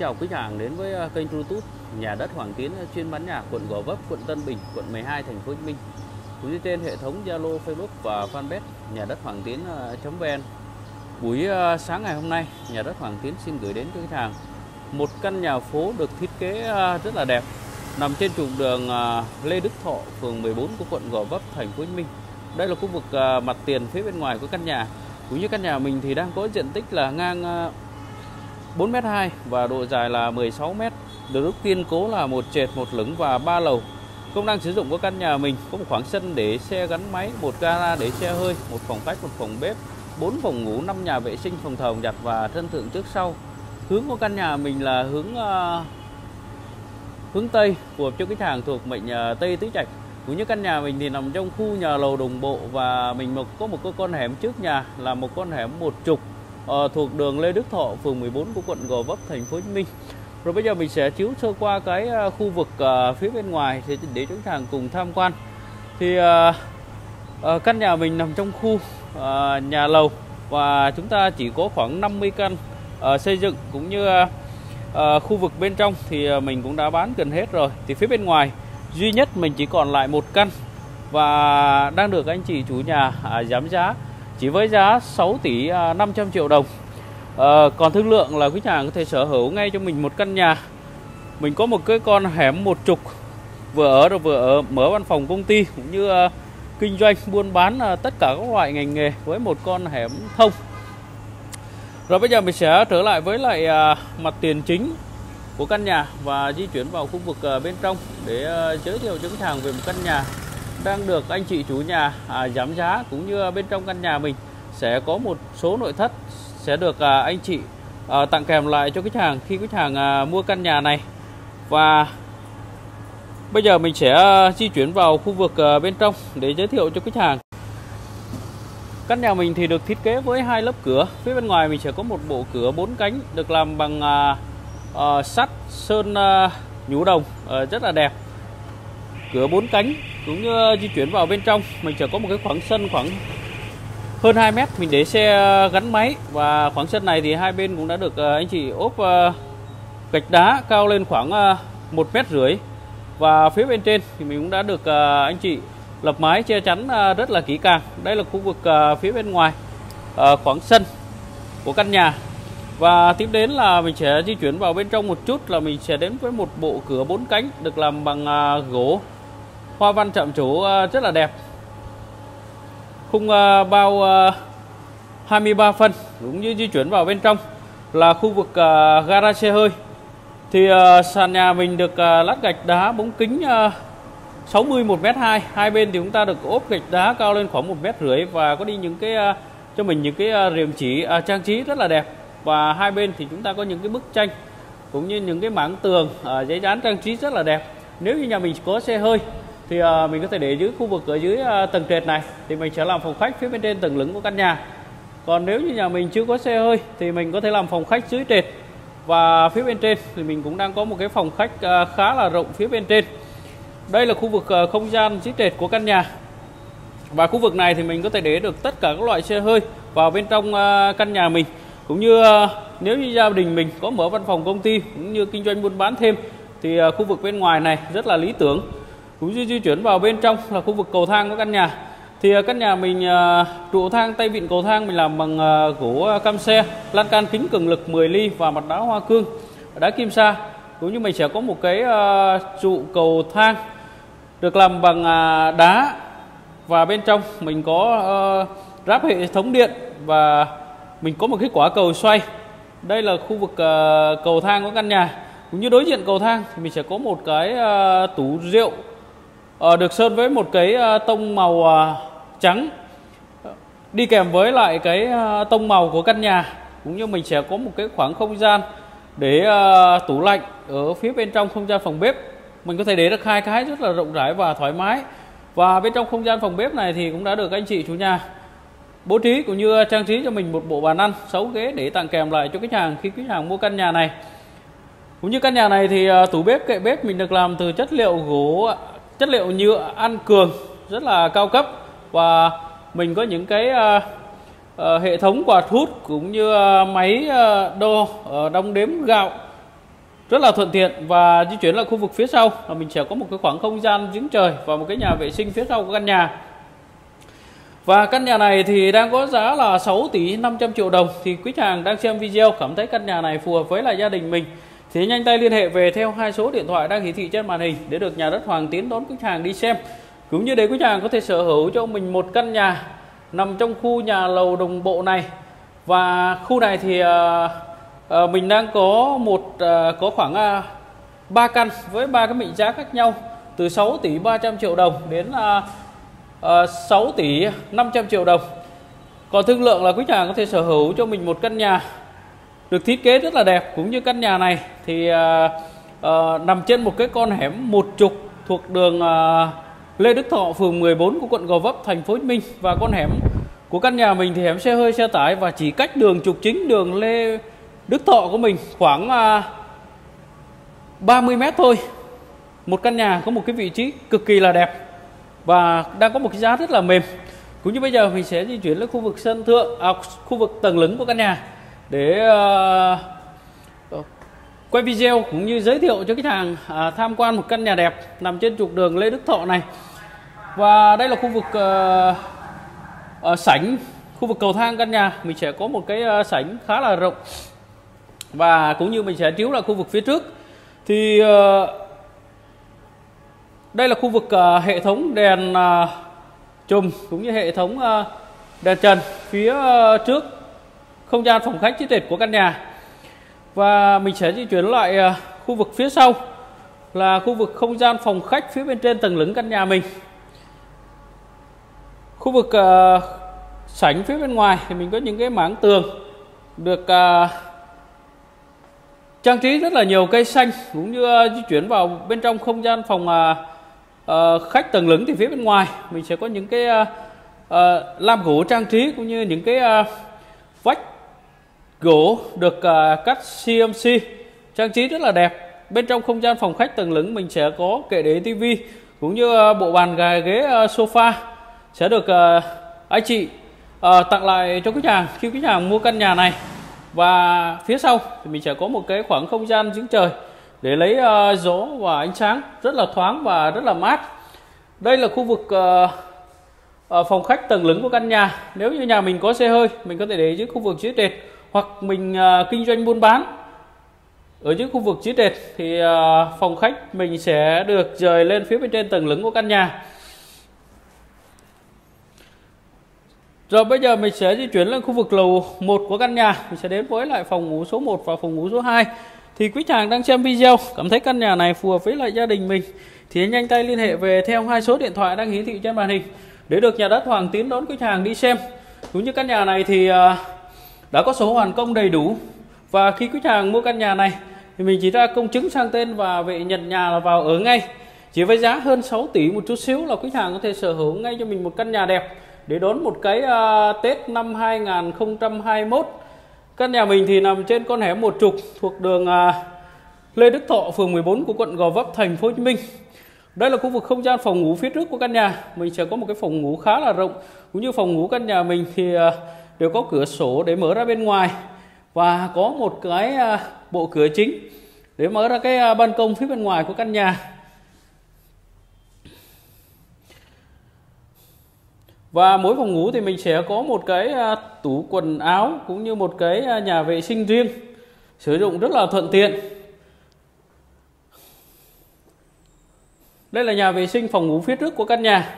chào quý khách hàng đến với kênh YouTube Nhà đất Hoàng Tiến, chuyên bán nhà quận Gò Vấp, quận Tân Bình, quận 12, thành phố Hồ Chí Minh. Cũng như trên hệ thống Zalo, Facebook và fanpage Nhà đất Hoàng Tiến.vn. Buổi sáng ngày hôm nay, Nhà đất Hoàng Tiến xin gửi đến quý khách hàng một căn nhà phố được thiết kế rất là đẹp, nằm trên trục đường Lê Đức Thọ, phường 14 của quận Gò Vấp, thành phố Hồ Chí Minh. Đây là khu vực mặt tiền phía bên ngoài của căn nhà. Cũng như căn nhà mình thì đang có diện tích là ngang 4m2 và độ dài là 16m, được kiên cố là một trệt, một lửng và 3 lầu. Công năng sử dụng của căn nhà mình có một khoảng sân để xe gắn máy, một gara để xe hơi, một phòng khách, một phòng bếp, 4 phòng ngủ, 5 nhà vệ sinh, phòng thờ, giặt và sân thượng trước sau. Hướng của căn nhà mình là hướng Tây, phù hợp cho khách hàng thuộc mệnh Tây Tứ Trạch. Cũng như căn nhà mình thì nằm trong khu nhà lầu đồng bộ và mình có một con hẻm trước nhà là một con hẻm một trục thuộc đường Lê Đức Thọ, phường 14 của quận Gò Vấp, thành phố Hồ Chí Minh. Rồi bây giờ mình sẽ chiếu sơ qua cái khu vực phía bên ngoài để chúng ta cùng tham quan. Thì căn nhà mình nằm trong khu nhà lầu và chúng ta chỉ có khoảng 50 căn xây dựng, cũng như khu vực bên trong thì mình cũng đã bán gần hết rồi. Thì phía bên ngoài duy nhất mình chỉ còn lại một căn và đang được anh chị chủ nhà giảm giá chỉ với giá 6 tỷ 500 triệu đồng. Còn thương lượng là quý khách hàng có thể sở hữu ngay cho mình một căn nhà. Mình có một cái con hẻm một trục, vừa ở mở văn phòng công ty cũng như kinh doanh buôn bán tất cả các loại ngành nghề với một con hẻm thông. Rồi bây giờ mình sẽ trở lại với lại mặt tiền chính của căn nhà và di chuyển vào khu vực bên trong để giới thiệu cho khách hàng về một căn nhà đang được anh chị chủ nhà giảm giá. Cũng như bên trong căn nhà mình sẽ có một số nội thất sẽ được anh chị tặng kèm lại cho khách hàng khi khách hàng mua căn nhà này. Và bây giờ mình sẽ di chuyển vào khu vực bên trong để giới thiệu cho khách hàng. Căn nhà mình thì được thiết kế với 2 lớp cửa. Phía bên ngoài mình sẽ có một bộ cửa 4 cánh được làm bằng sắt sơn nhũ đồng rất là đẹp. Cửa 4 cánh. Cũng như di chuyển vào bên trong mình sẽ có một cái khoảng sân khoảng hơn 2 mét mình để xe gắn máy, và khoảng sân này thì hai bên cũng đã được anh chị ốp gạch đá cao lên khoảng 1,5 m. Và phía bên trên thì mình cũng đã được anh chị lập mái che chắn rất là kỹ càng. Đây là khu vực phía bên ngoài khoảng sân của căn nhà. Và tiếp đến là mình sẽ di chuyển vào bên trong một chút, là mình sẽ đến với một bộ cửa 4 cánh được làm bằng gỗ hoa văn chạm trổ rất là đẹp. Khung bao 23 phân. Cũng như di chuyển vào bên trong là khu vực gara xe hơi. Thì sàn nhà mình được lát gạch đá bóng kính 60 1,2 m. Hai bên thì chúng ta được ốp gạch đá cao lên khoảng 1,5 m và có đi những cái cho mình những cái rèm chỉ trang trí rất là đẹp. Và hai bên thì chúng ta có những cái bức tranh cũng như những cái mảng tường giấy dán trang trí rất là đẹp. Nếu như nhà mình có xe hơi thì mình có thể để dưới khu vực ở dưới tầng trệt này thì mình sẽ làm phòng khách phía bên trên tầng lửng của căn nhà. Còn nếu như nhà mình chưa có xe hơi thì mình có thể làm phòng khách dưới trệt. Và phía bên trên thì mình cũng đang có một cái phòng khách khá là rộng phía bên trên. Đây là khu vực không gian dưới trệt của căn nhà. Và khu vực này thì mình có thể để được tất cả các loại xe hơi vào bên trong căn nhà mình. Cũng như nếu như gia đình mình có mở văn phòng công ty cũng như kinh doanh buôn bán thêm thì khu vực bên ngoài này rất là lý tưởng. Cũng như di chuyển vào bên trong là khu vực cầu thang của căn nhà. Thì căn nhà mình trụ thang, tay vịn cầu thang mình làm bằng gỗ cam xe, lan can kính cường lực 10 ly và mặt đá hoa cương, đá kim sa. Cũng như mình sẽ có một cái trụ cầu thang được làm bằng đá, và bên trong mình có ráp hệ thống điện và mình có một cái quả cầu xoay. Đây là khu vực cầu thang của căn nhà. Cũng như đối diện cầu thang thì mình sẽ có một cái tủ rượu được sơn với một cái tông màu trắng đi kèm với lại cái tông màu của căn nhà. Cũng như mình sẽ có một cái khoảng không gian để tủ lạnh ở phía bên trong không gian phòng bếp. Mình có thể để được 2 cái rất là rộng rãi và thoải mái. Và bên trong không gian phòng bếp này thì cũng đã được anh chị chủ nhà bố trí cũng như trang trí cho mình một bộ bàn ăn 6 ghế để tặng kèm lại cho khách hàng khi khách hàng mua căn nhà này. Cũng như căn nhà này thì tủ bếp, kệ bếp mình được làm từ chất liệu gỗ, chất liệu nhựa ăn cường rất là cao cấp. Và mình có những cái hệ thống quạt hút cũng như máy đo đong đếm gạo rất là thuận tiện. Và di chuyển lại khu vực phía sau là mình sẽ có một cái khoảng không gian giếng trời và một cái nhà vệ sinh phía sau của căn nhà. Và căn nhà này thì đang có giá là 6 tỷ 500 triệu đồng. Thì quý khách hàng đang xem video cảm thấy căn nhà này phù hợp với lại gia đình mình thì nhanh tay liên hệ về theo hai số điện thoại đang hiển thị trên màn hình để được nhà đất Hoàng Tiến đón khách hàng đi xem, cũng như để quý khách hàng có thể sở hữu cho mình một căn nhà nằm trong khu nhà lầu đồng bộ này. Và khu này thì mình đang có khoảng 3 căn với 3 cái mệnh giá khác nhau, từ 6 tỷ 300 triệu đồng đến 6 tỷ 500 triệu đồng. Còn thương lượng là quý khách hàng có thể sở hữu cho mình một căn nhà được thiết kế rất là đẹp. Cũng như căn nhà này thì nằm trên một cái con hẻm một trục thuộc đường Lê Đức Thọ, phường 14 của quận Gò Vấp, thành phố Hồ Chí Minh. Và con hẻm của căn nhà mình thì hẻm xe hơi xe tải và chỉ cách đường trục chính đường Lê Đức Thọ của mình khoảng 30 mét thôi. Một căn nhà có một cái vị trí cực kỳ là đẹp và đang có một cái giá rất là mềm. Cũng như bây giờ mình sẽ di chuyển lên khu vực sân thượng, khu vực tầng lửng của căn nhà để quay video cũng như giới thiệu cho khách hàng tham quan một căn nhà đẹp nằm trên trục đường Lê Đức Thọ này. Và đây là khu vực sảnh, khu vực cầu thang căn nhà. Mình sẽ có một cái sảnh khá là rộng và cũng như mình sẽ chiếu lại khu vực phía trước thì đây là khu vực hệ thống đèn chùm cũng như hệ thống đèn trần phía trước không gian phòng khách chi tiết của căn nhà. Và mình sẽ di chuyển lại khu vực phía sau là khu vực không gian phòng khách phía bên trên tầng lửng căn nhà mình. Khu vực sảnh phía bên ngoài thì mình có những cái mảng tường được trang trí rất là nhiều cây xanh, cũng như di chuyển vào bên trong không gian phòng khách tầng lửng thì phía bên ngoài mình sẽ có những cái lam gỗ trang trí cũng như những cái vách gỗ được cắt CNC trang trí rất là đẹp. Bên trong không gian phòng khách tầng lửng mình sẽ có kệ để tivi cũng như bộ bàn ghế sofa sẽ được anh chị tặng lại cho khách hàng khi khách hàng mua căn nhà này. Và phía sau thì mình sẽ có một cái khoảng không gian giếng trời để lấy gió và ánh sáng rất là thoáng và rất là mát. Đây là khu vực phòng khách tầng lửng của căn nhà. Nếu như nhà mình có xe hơi, mình có thể để dưới khu vực dưới trệt, hoặc mình kinh doanh buôn bán ở dưới khu vực dưới trệt thì phòng khách mình sẽ được dời lên phía bên trên tầng lửng của căn nhà. Rồi bây giờ mình sẽ di chuyển lên khu vực lầu 1 của căn nhà. Mình sẽ đến với lại phòng ngủ số 1 và phòng ngủ số 2. Thì quý khách hàng đang xem video cảm thấy căn nhà này phù hợp với lại gia đình mình thì nhanh tay liên hệ về theo hai số điện thoại đang hiển thị trên màn hình để được nhà đất Hoàng Tiến đón khách hàng đi xem. Cũng như căn nhà này thì đã có sổ hoàn công đầy đủ, và khi khách hàng mua căn nhà này thì mình chỉ ra công chứng sang tên và về nhận nhà là vào ở ngay. Chỉ với giá hơn 6 tỷ một chút xíu là khách hàng có thể sở hữu ngay cho mình một căn nhà đẹp để đón một cái Tết năm 2021. Căn nhà mình thì nằm trên con hẻm một trục thuộc đường Lê Đức Thọ, phường 14 của quận Gò Vấp, thành phố Hồ Chí Minh. Đây là khu vực không gian phòng ngủ phía trước của căn nhà. Mình sẽ có một cái phòng ngủ khá là rộng, cũng như phòng ngủ căn nhà mình thì đều có cửa sổ để mở ra bên ngoài và có một cái bộ cửa chính để mở ra cái ban công phía bên ngoài của căn nhà. Và mỗi phòng ngủ thì mình sẽ có một cái tủ quần áo cũng như một cái nhà vệ sinh riêng, sử dụng rất là thuận tiện. Đây là nhà vệ sinh phòng ngủ phía trước của căn nhà.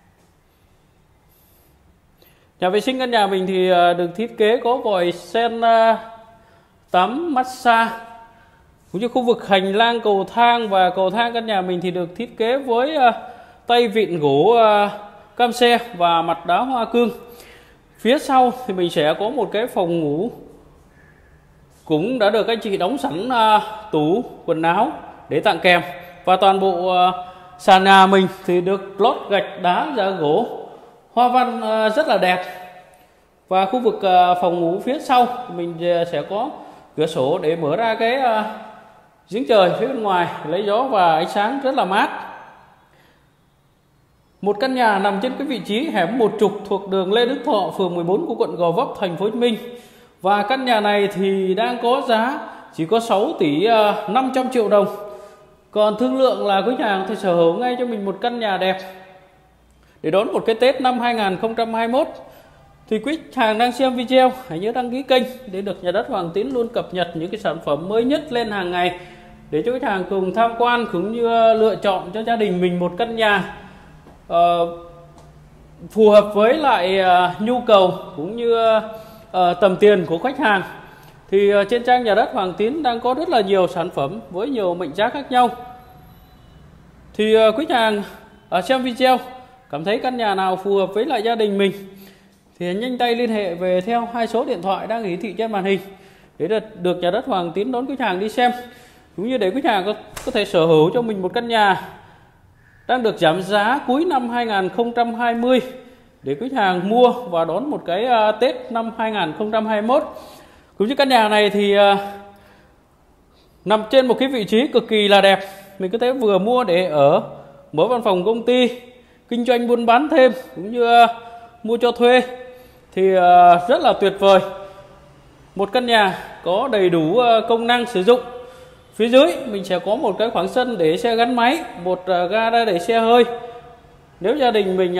Nhà vệ sinh căn nhà mình thì được thiết kế có vòi sen tắm massage, cũng như khu vực hành lang cầu thang. Và cầu thang căn nhà mình thì được thiết kế với tay vịn gỗ cam xe và mặt đá hoa cương. Phía sau thì mình sẽ có một cái phòng ngủ cũng đã được anh chị đóng sẵn tủ quần áo để tặng kèm. Và toàn bộ sàn nhà mình thì được lót gạch đá giá gỗ hoa văn rất là đẹp. Và khu vực phòng ngủ phía sau mình sẽ có cửa sổ để mở ra cái giếng trời phía bên ngoài lấy gió và ánh sáng rất là mát. Một căn nhà nằm trên cái vị trí hẻm một trục thuộc đường Lê Đức Thọ, phường 14 của quận Gò Vấp, thành phố Hồ Chí Minh. Và căn nhà này thì đang có giá chỉ có 6 tỷ 500 triệu đồng. Còn thương lượng là quý khách hàng có thể sở hữu ngay cho mình một căn nhà đẹp để đón một cái Tết năm 2021. Thì quý khách hàng đang xem video hãy nhớ đăng ký kênh để được Nhà đất Hoàng Tín luôn cập nhật những cái sản phẩm mới nhất lên hàng ngày, để cho khách hàng cùng tham quan cũng như lựa chọn cho gia đình mình một căn nhà phù hợp với lại nhu cầu cũng như tầm tiền của khách hàng. Thì trên trang Nhà đất Hoàng Tín đang có rất là nhiều sản phẩm với nhiều mệnh giá khác nhau. Thì quý khách hàng xem video cảm thấy căn nhà nào phù hợp với lại gia đình mình thì nhanh tay liên hệ về theo 2 số điện thoại đang hiển thị trên màn hình để được Nhà đất Hoàng Tín đón quý khách hàng đi xem, cũng như để quý khách hàng có thể sở hữu cho mình một căn nhà đang được giảm giá cuối năm 2020 để quý khách hàng mua và đón một cái Tết năm 2021. Cũng như căn nhà này thì nằm trên một cái vị trí cực kỳ là đẹp, mình có thể vừa mua để ở, mở văn phòng công ty, kinh doanh buôn bán thêm cũng như mua cho thuê thì rất là tuyệt vời. Một căn nhà có đầy đủ công năng sử dụng. Phía dưới mình sẽ có một cái khoảng sân để xe gắn máy, một gara để xe hơi. Nếu gia đình mình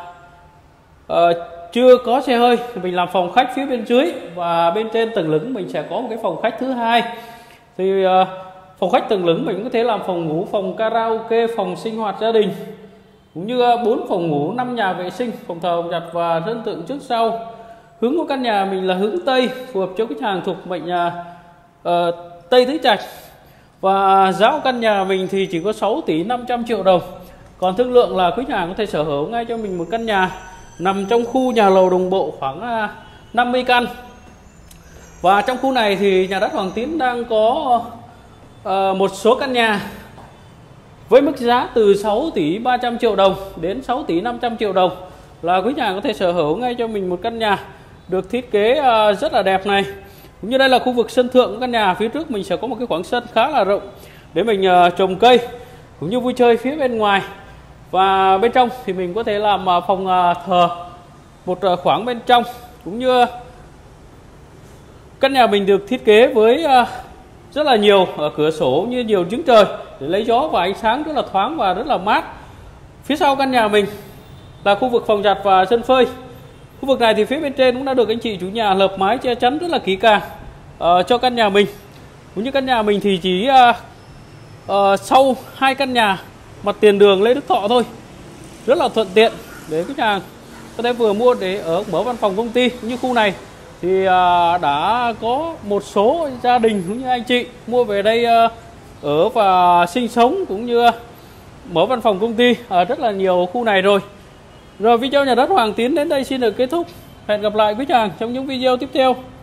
chưa có xe hơi thì mình làm phòng khách phía bên dưới, và bên trên tầng lửng mình sẽ có một cái phòng khách thứ hai. Thì phòng khách tầng lửng mình có thể làm phòng ngủ, phòng karaoke, phòng sinh hoạt gia đình, cũng như 4 phòng ngủ, 5 nhà vệ sinh, phòng thờ, phòng giặt và sân thượng trước sau. Hướng của căn nhà mình là hướng Tây, phù hợp cho khách hàng thuộc mệnh Tây Tứ Trạch. Và giá của căn nhà mình thì chỉ có 6 tỷ 500 triệu đồng. Còn thương lượng là khách hàng có thể sở hữu ngay cho mình một căn nhà nằm trong khu nhà lầu đồng bộ khoảng 50 căn. Và trong khu này thì Nhà đất Hoàng Tín đang có một số căn nhà với mức giá từ 6 tỷ 300 triệu đồng đến 6 tỷ 500 triệu đồng là quý nhà có thể sở hữu ngay cho mình một căn nhà được thiết kế rất là đẹp này. Cũng như đây là khu vực sân thượng của căn nhà, phía trước mình sẽ có một cái khoảng sân khá là rộng để mình trồng cây cũng như vui chơi phía bên ngoài. Và bên trong thì mình có thể làm phòng thờ một khoảng bên trong, cũng như căn nhà mình được thiết kế với rất là nhiều cửa sổ như nhiều giếng trời để lấy gió và ánh sáng rất là thoáng và rất là mát. Phía sau căn nhà mình là khu vực phòng giặt và sân phơi. Khu vực này thì phía bên trên cũng đã được anh chị chủ nhà lợp mái che chắn rất là kỹ càng cho căn nhà mình. Cũng như căn nhà mình thì chỉ sau 2 căn nhà mặt tiền đường Lê Đức Thọ thôi, rất là thuận tiện để khách hàng có thể vừa mua để ở, mở văn phòng công ty. Cũng như khu này thì đã có một số gia đình cũng như anh chị mua về đây ở và sinh sống cũng như mở văn phòng công ty ở rất là nhiều khu này rồi. Rồi video Nhà đất Hoàng Tín đến đây xin được kết thúc. Hẹn gặp lại quý khách hàng trong những video tiếp theo.